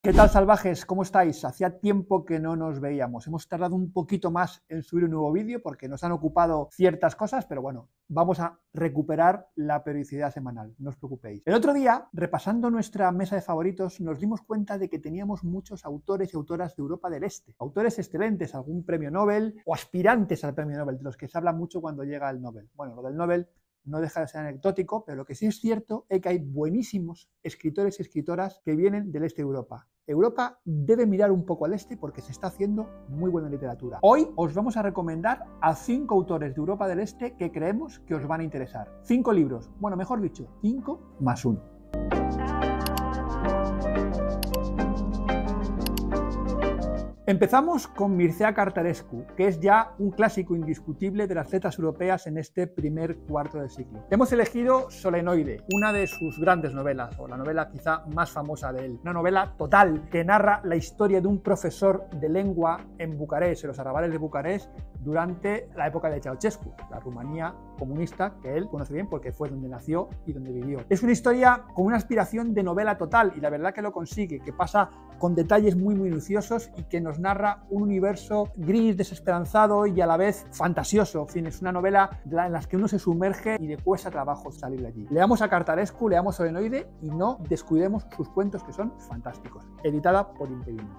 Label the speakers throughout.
Speaker 1: ¿Qué tal, salvajes? ¿Cómo estáis? Hacía tiempo que no nos veíamos. Hemos tardado un poquito más en subir un nuevo vídeo porque nos han ocupado ciertas cosas, pero bueno, vamos a recuperar la periodicidad semanal, no os preocupéis. El otro día, repasando nuestra mesa de favoritos, nos dimos cuenta de que teníamos muchos autores y autoras de Europa del Este. Autores excelentes, algún premio Nobel o aspirantes al premio Nobel, de los que se habla mucho cuando llega el Nobel. Bueno, lo del Nobel no deja de ser anecdótico, pero lo que sí es cierto es que hay buenísimos escritores y escritoras que vienen del este de Europa. Europa debe mirar un poco al este porque se está haciendo muy buena literatura. Hoy os vamos a recomendar a 5 autores de Europa del Este que creemos que os van a interesar. 5 libros, bueno, mejor dicho, 5 más 1. Empezamos con Mircea Cărtărescu, que es ya un clásico indiscutible de las letras europeas en este primer cuarto del siglo. Hemos elegido Solenoide, una de sus grandes novelas, o la novela quizá más famosa de él. Una novela total que narra la historia de un profesor de lengua en Bucarest, en los arrabales de Bucarest, durante la época de Ceausescu, la Rumanía comunista que él conoce bien porque fue donde nació y donde vivió. Es una historia con una aspiración de novela total y la verdad que lo consigue, que pasa con detalles muy minuciosos y que nos narra un universo gris, desesperanzado y a la vez fantasioso. En fin, es una novela en la que uno se sumerge y le cuesta trabajo salir de allí. Leamos a Cărtărescu, leamos Solenoide y no descuidemos sus cuentos que son fantásticos. Editada por Impedimento.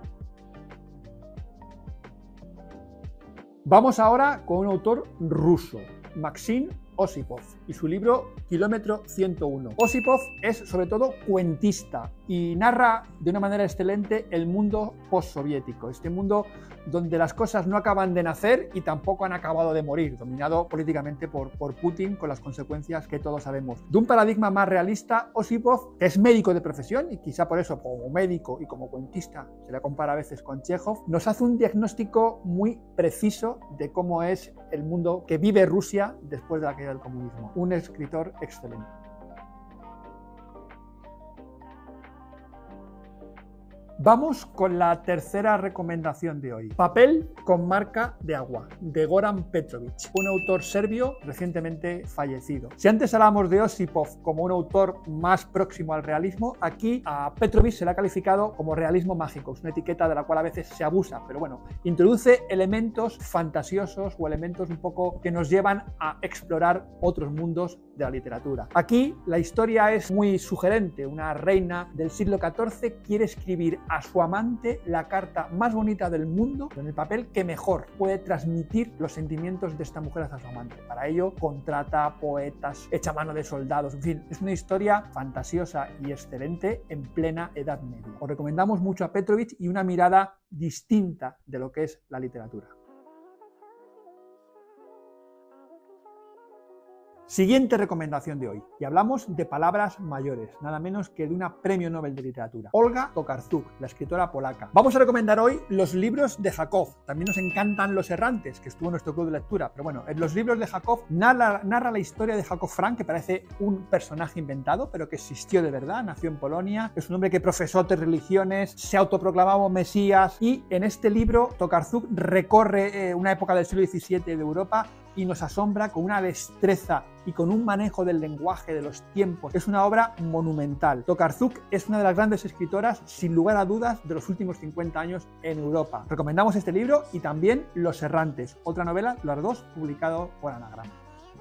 Speaker 1: Vamos ahora con un autor ruso, Maxim Osipov, y su libro Kilómetro 101. Osipov es sobre todo cuentista y narra de una manera excelente el mundo postsoviético, este mundo donde las cosas no acaban de nacer y tampoco han acabado de morir, dominado políticamente por Putin, con las consecuencias que todos sabemos. De un paradigma más realista, Osipov, que es médico de profesión y quizá por eso como médico y como cuentista se le compara a veces con Chekhov, nos hace un diagnóstico muy preciso de cómo es el mundo que vive Rusia después de la caída del comunismo. Un escritor excelente. Vamos con la tercera recomendación de hoy. Papel con marca de agua, de Goran Petrovic, un autor serbio recientemente fallecido. Si antes hablábamos de Osipov como un autor más próximo al realismo, aquí a Petrovic se le ha calificado como realismo mágico. Es una etiqueta de la cual a veces se abusa, pero bueno, introduce elementos fantasiosos o elementos un poco que nos llevan a explorar otros mundos de la literatura. Aquí la historia es muy sugerente. Una reina del siglo XIV quiere escribir a su amante la carta más bonita del mundo en el papel que mejor puede transmitir los sentimientos de esta mujer hacia su amante. Para ello contrata poetas, echa mano de soldados, en fin, es una historia fantasiosa y excelente en plena Edad Media. Os recomendamos mucho a Petrovic y una mirada distinta de lo que es la literatura. Siguiente recomendación de hoy, y hablamos de palabras mayores, nada menos que de una premio Nobel de literatura, Olga Tokarczuk, la escritora polaca. Vamos a recomendar hoy los libros de Jakov. También nos encantan Los Errantes, que estuvo en nuestro club de lectura, pero bueno, en los libros de Jakov narra la historia de Jakov Frank, que parece un personaje inventado, pero que existió de verdad, nació en Polonia, es un hombre que profesó 3 religiones, se autoproclamaba Mesías, y en este libro Tokarczuk recorre una época del siglo XVII de Europa y nos asombra con una destreza y con un manejo del lenguaje, de los tiempos. Es una obra monumental. Tokarczuk es una de las grandes escritoras, sin lugar a dudas, de los últimos 50 años en Europa. Recomendamos este libro y también Los Errantes, otra novela, las dos publicado por Anagrama.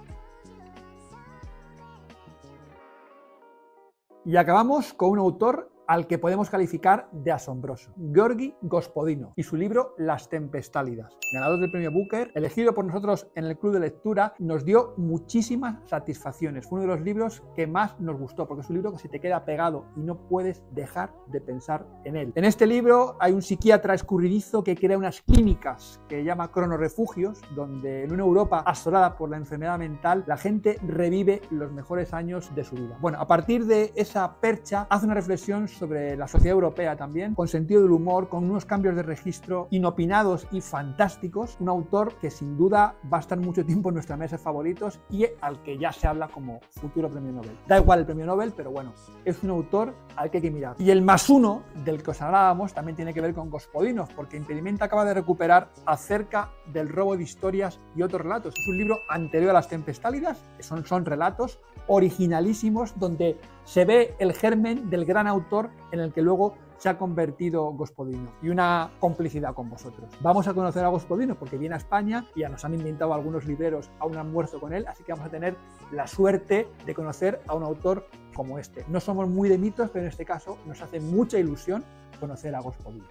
Speaker 1: Y acabamos con un autor al que podemos calificar de asombroso, Georgi Gospodinov, y su libro Las Tempestálidas. Ganador del premio Booker, elegido por nosotros en el club de lectura, nos dio muchísimas satisfacciones. Fue uno de los libros que más nos gustó, porque es un libro que se te queda pegado y no puedes dejar de pensar en él. En este libro hay un psiquiatra escurridizo que crea unas clínicas que llama cronorefugios, donde en una Europa asolada por la enfermedad mental, la gente revive los mejores años de su vida. Bueno, a partir de esa percha, hace una reflexión sobre la sociedad europea también, con sentido del humor, con unos cambios de registro inopinados y fantásticos. Un autor que sin duda va a estar mucho tiempo en nuestra mesa de favoritos y al que ya se habla como futuro premio Nobel. Da igual el premio Nobel, pero bueno, es un autor al que hay que mirar. Y el más uno del que os hablábamos también tiene que ver con Gospodinov, porque Impedimenta acaba de recuperar acerca del robo de historias y otros relatos. Es un libro anterior a Las Tempestálidas, que son relatos originalísimos donde se ve el germen del gran autor en el que luego se ha convertido Gospodino y una complicidad con vosotros. Vamos a conocer a Gospodino porque viene a España y ya nos han invitado algunos libreros a un almuerzo con él, así que vamos a tener la suerte de conocer a un autor como este. No somos muy de mitos, pero en este caso nos hace mucha ilusión conocer a Gospodino.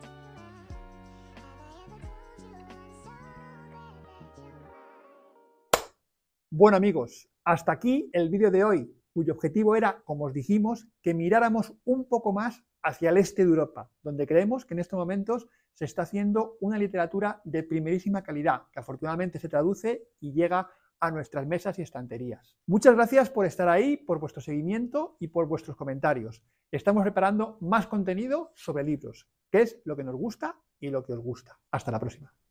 Speaker 1: Bueno amigos, hasta aquí el vídeo de hoy, cuyo objetivo era, como os dijimos, que miráramos un poco más hacia el este de Europa, donde creemos que en estos momentos se está haciendo una literatura de primerísima calidad, que afortunadamente se traduce y llega a nuestras mesas y estanterías. Muchas gracias por estar ahí, por vuestro seguimiento y por vuestros comentarios. Estamos preparando más contenido sobre libros, que es lo que nos gusta y lo que os gusta. Hasta la próxima.